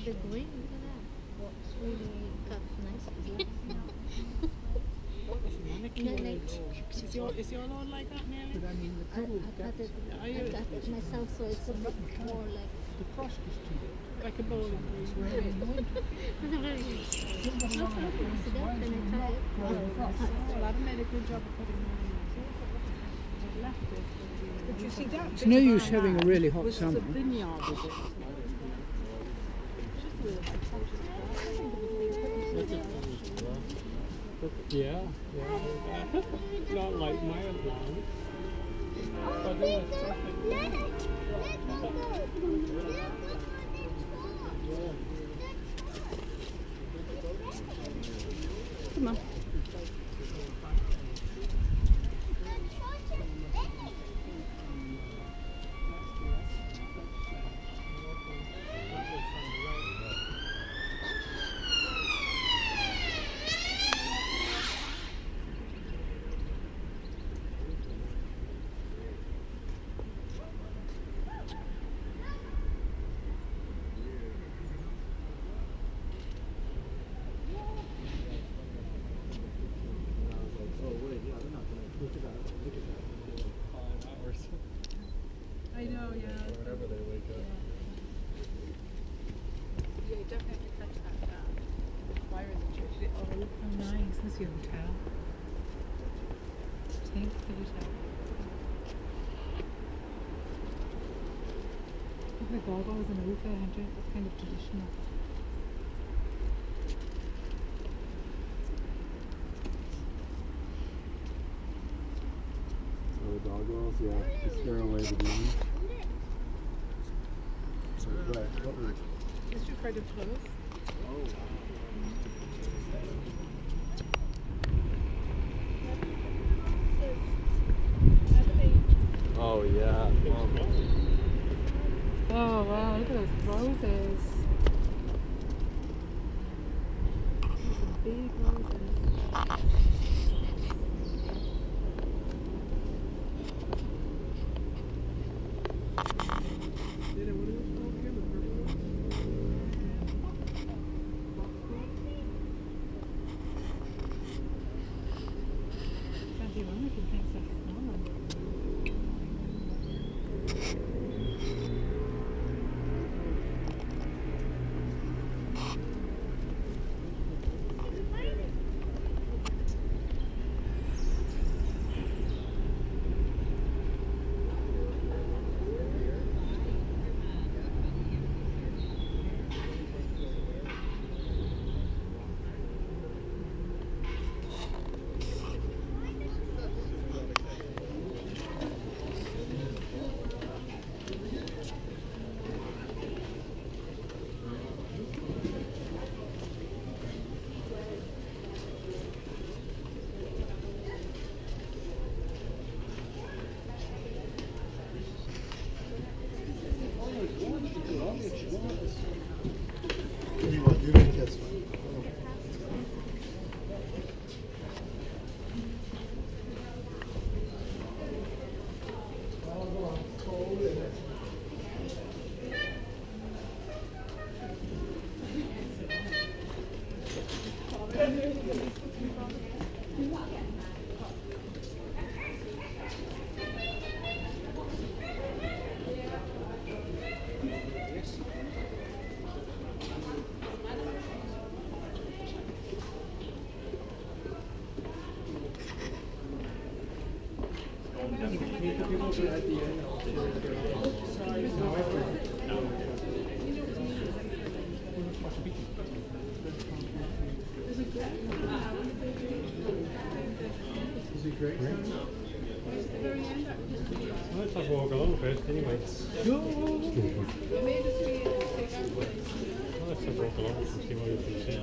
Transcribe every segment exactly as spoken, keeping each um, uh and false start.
the green, look at that. It's really cut nicely. Is your, is your lawn like that nearly? But I mean, the I, trouble I cut it, Are you- I cut it myself, so it's a bit more like. the frost is too big. Like a bowling It's green. raining in winter. Whenever you Somebody look on at it it, thinks, sit why up is and it I try not it. growing frost? Well, I've made a good job of putting mine in. I've left it. But you see that It's bit no of use our having a land really hot was summer. the vineyard, was it? Yeah, yeah. Not like my land. But it was perfect. Come on. I know, yeah. Whenever they wake up. Yeah, you definitely have to catch that uh, fire in the church. Oh, how nice. This is your hotel. Take the hotel. Look at the goggles and roof, Andrew. That's kind of traditional. Oh, the dog walls, yeah. To scare away the demons. Right. What were they? Is your credit close? Oh, yeah. Oh wow, look at those roses. Some big roses. Santi Monica thinks that's small. Is it great? Let's have a walk along first, anyway. Let's have a walk along and see what you can see.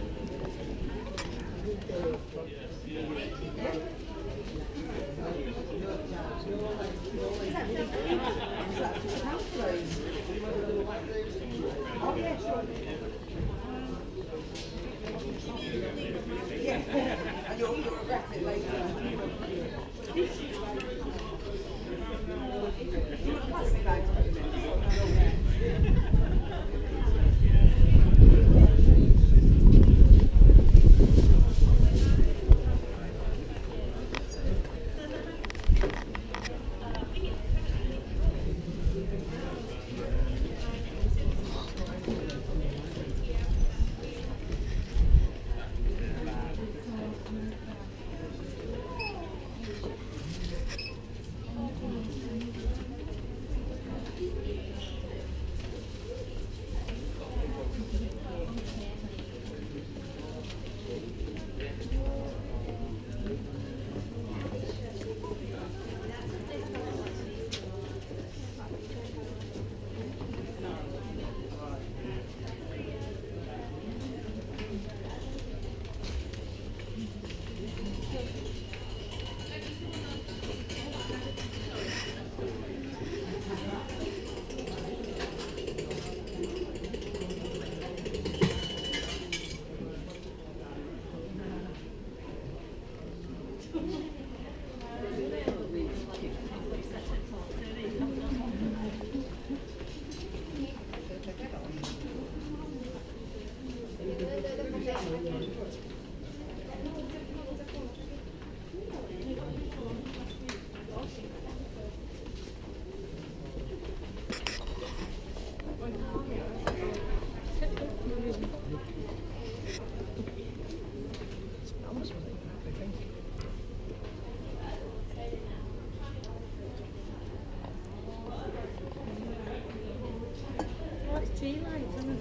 You'll regret it later. Plastic bags.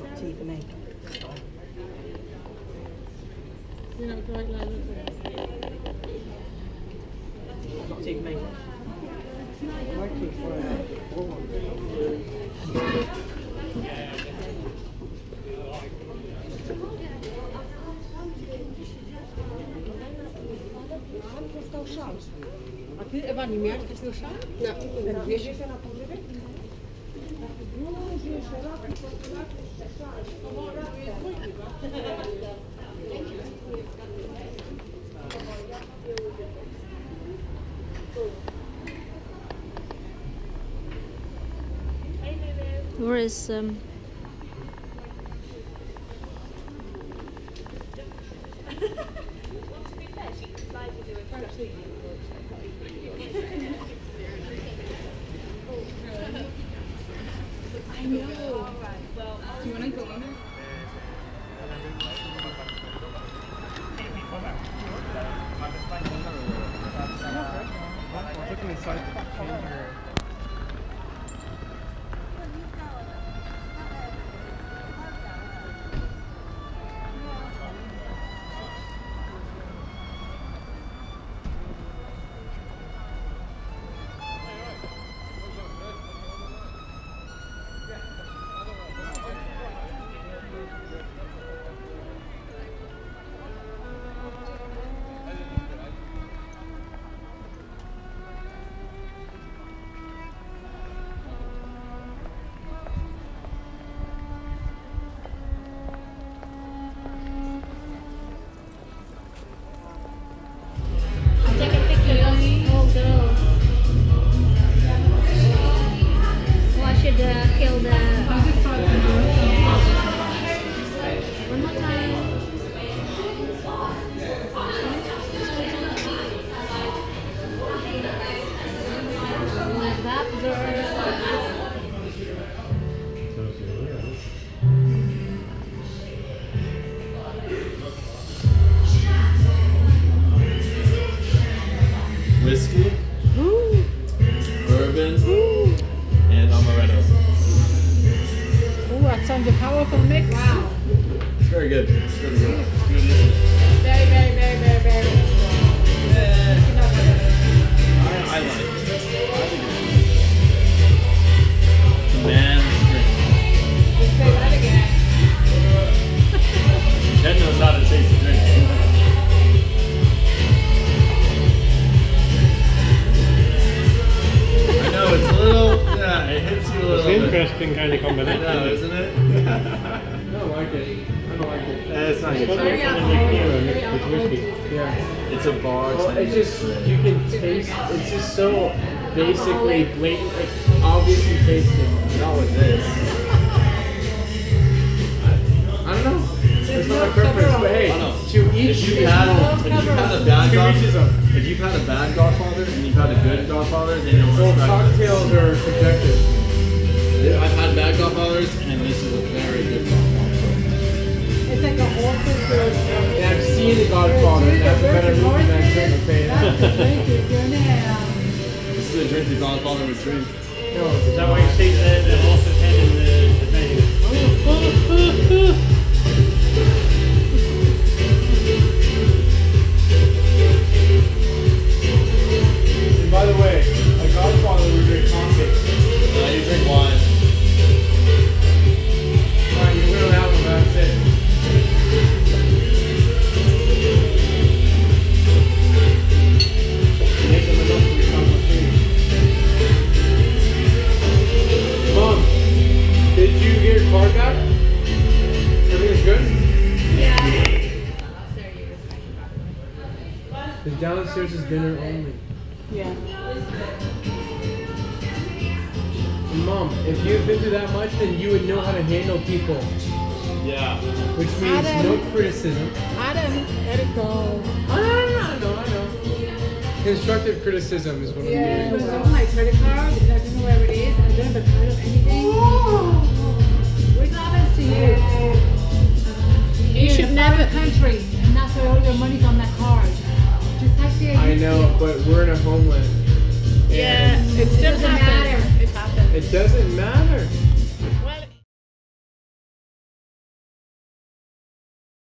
Not tea for me. You know, quite like this. Not tea for me. I like to try that one. A ty, Ewa, nie miałaś też już? No. Wiesz? Where is um I know. Do you want to go in there? I was looking inside the changing room. Whiskey, bourbon, and amaretto. Oh, that sounds a powerful mix. Wow. It's very good. It's really good. It's good. Very, very, very, very, very. Eh, I, I like it. I think it's a man's drink. Let's say that again. Ted knows how to taste the drink. I know, it's a little, yeah, it hits you a little It's bit. an interesting kind of I combination. know, isn't it? I don't like it. I don't like it. Eh, it's not It's good. got like kind of liqueur mixed with whiskey. Yeah. It's a bar. Well, it's just, you can taste, it's just so basically blatant, like, obviously tasted. Not with this. I don't know. It's not a preference, but hey, I know. to each If you've his had, own. if you've had a bad To each his own. godfather, if you've had a bad godfather and you've had a good godfather, then you'll So respect cocktails are subjective. this. I've had bad godfathers, and this is a very good godfather. It's like a horse's good. And I've seen The Godfather, and that's a better movie than Drink of Pain. That's the drink you're gonna have. This is a drink the godfather would drink. No, Is that why you see the, the horse's head in the, the thing? and by the way, a Godfather would drink coffee. Uh, you drink wine. Alright, you're gonna have them, that's it. Make them enough for your conversation. Mom, did you get your card back? Everything's good? The downstairs is dinner only. Yeah. And Mom, if you've been through that much, then you would know how to handle people. Yeah. Which means Adam. no criticism. Adam, let it go. I know, I know, I know. Constructive criticism is what Yeah, I'm but doing. on my credit card, and I don't know where it is, and I don't have a card of anything. What happens to you? You should never. Country, and that's why all your money's on that card. Just have to. I know, but we're in a homeland. Yeah, It doesn't matter. It happened. It doesn't matter.